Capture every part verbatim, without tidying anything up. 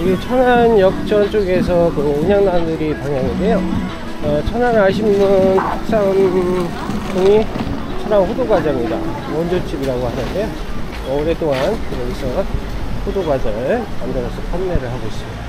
여기 천안역전 쪽에서 그 온양나들이 방향인데요. 어, 천안 아시는 특산품이 천안 호두과자입니다. 원조집이라고 하는데요. 어, 오랫동안 여기서 호두과자를 만들어서 판매를 하고 있습니다.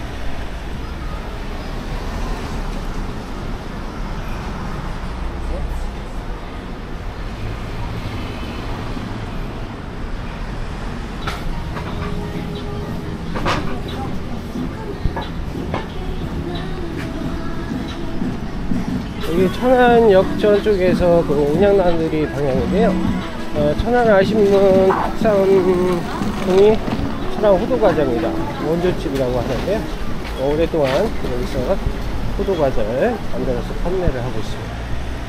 여기 천안역전 쪽에서 그 온양나들이 방향인데요. 어, 천안 아시는 특산품이 천안 호두과자입니다. 원조집이라고 하는데요. 어, 오랫동안 여기서 호두과자를 만들어서 판매를 하고 있습니다.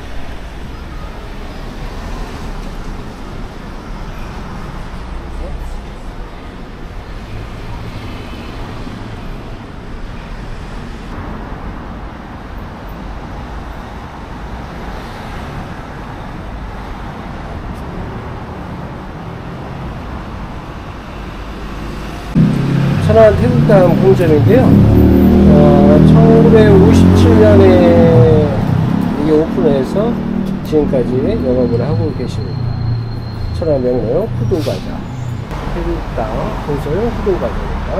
천안 태국당 본점인데요. 어, 천구백오십칠 년에 이게 오픈해서 지금까지 영업을 하고 계십니다. 천안 명물 호두과자, 태국당 본점 호두과자입니다.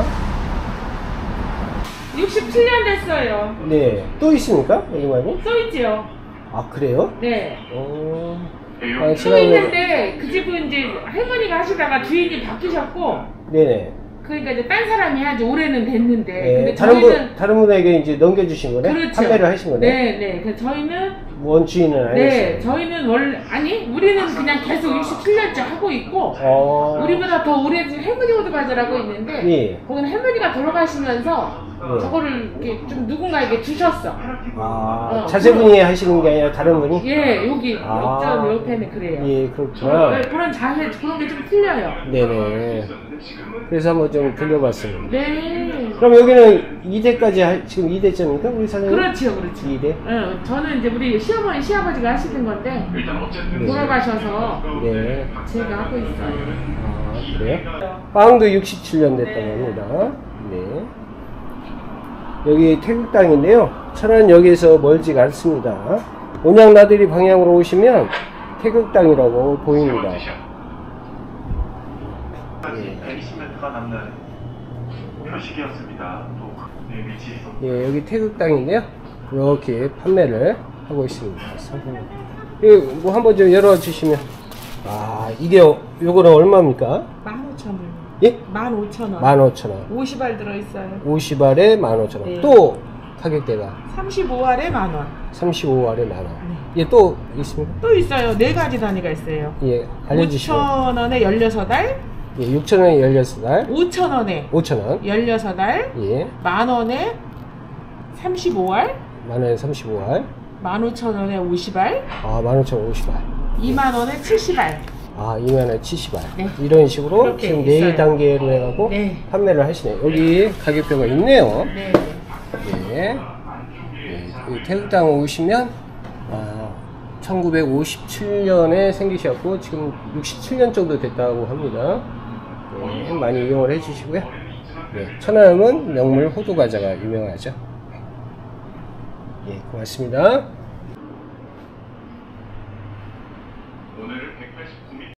육십칠 년 됐어요. 네, 또 있습니까? 여기만이? 또 있지요. 아, 그래요? 네. 어, 아, 또 지난번에... 있는데 그 집은 이제 할머니가 하시다가 주인이 바뀌셨고, 네네. 그러니까 이제 딴 사람이 하지 올해는 됐는데. 네, 근데 다른 저희는 분, 다른 분에게 이제 넘겨주신 거네? 그렇죠. 판매를 하신 거네? 네, 네. 그 저희는 원주인은 아니었어요? 네, 저희는 원래 아니 우리는 그냥 계속 육십칠 년째 하고 있고, 어... 우리보다 더 오래된 할머니 호두과자라고 있는데, 예. 거기는 할머니가 돌아가시면서 네. 저거를 이렇게 좀 누군가에게 주셨어. 아, 어, 자제분이 하시는 게 아니라 다른 분이? 예, 여기 아. 역전 옆에는 그래요. 예, 그렇구나. 네, 그런 자세 그런 게 좀 틀려요. 네네. 그래서 한번 좀 들려봤습니다. 네. 그럼 여기는 이 대까지 하, 지금 이 대째입니까? 우리 사장님? 그렇죠, 그렇죠. 이 대? 응, 저는 이제 우리 시어머니, 시아버지가 하시는 건데 네. 돌아가셔서 네. 제가 하고 있어요. 아, 그래요? 빵도 육십칠 년 됐다고 합니다. 네. 여기 태국당인데요. 천안역에서 멀지가 않습니다. 온양나들이 방향으로 오시면 태국당이라고 보입니다. 백이십 미터가 남는 표식이었습니다. 예, 여기 태국당인데요. 이렇게 판매를 하고 있습니다. 이거 뭐 한번 좀 열어주시면. 아, 이게 요거는 얼마입니까? 만 오천 원. 예? 만 오천 원. 만 오천 원. 오십 알 들어있어요. 오십 알에 만 오천 원. 네. 또 가격대가 삼십오 알에 만 원. 삼십오 알에 만 원. 네. 예, 또 있습니까? 또 있어요. 네 가지 단위가 있어요. 예, 알려주시면. 오천 원에 열여섯 알. 예, 육천 원에 열여섯 알. 오천 원에 오천 원. 열여섯 알. 예, 만 원에 삼십오 알. 만 원에 삼십오 알. 만 오천 원에 오십 알. 아, 만 오천 원 오십 알. 이만 원에 칠십 알. 아, 이만 원에 칠십 알. 네. 이런 식으로 그렇게 지금 있어요. 네 단계로 해갖고 네. 판매를 하시네요. 여기 가격표가 있네요. 네. 예. 예. 태국당 오시면, 아, 천구백오십칠 년에 생기셨고, 지금 육십칠 년 정도 됐다고 합니다. 예, 많이 이용을 해주시고요. 예, 천안은 명물 호두과자가 유명하죠. 예, 고맙습니다.